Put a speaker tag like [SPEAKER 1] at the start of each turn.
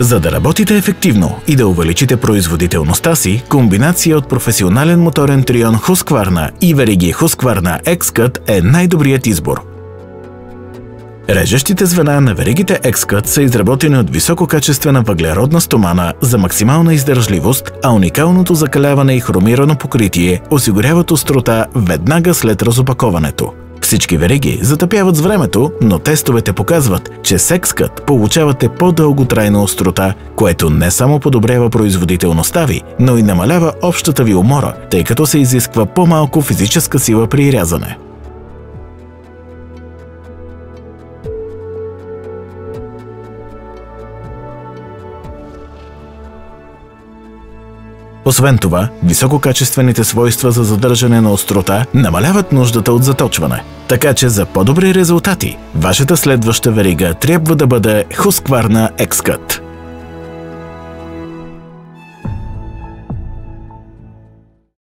[SPEAKER 1] За да работите ефективно и да увеличите производителността си, комбинация от професионален моторен трион Husqvarna и вериги Husqvarna X-Cut е най-добрият избор. Режещите звена на веригите X-Cut са изработени от висококачествена въглеродна стомана за максимална издържливост, а уникалното закаляване и хромирано покритие осигуряват острота веднага след разопаковането. Всички вериги затъпяват с времето, но тестовете показват, че с X-Cut получавате по-дълготрайна острота, което не само подобрява производителността ви, но и намалява общата ви умора, тъй като се изисква по-малко физическа сила при рязане. Освен това, висококачествените свойства за задържане на острота намаляват нуждата от заточване. Така че за по-добри резултати, вашата следваща верига трябва да бъде Husqvarna X-Cut.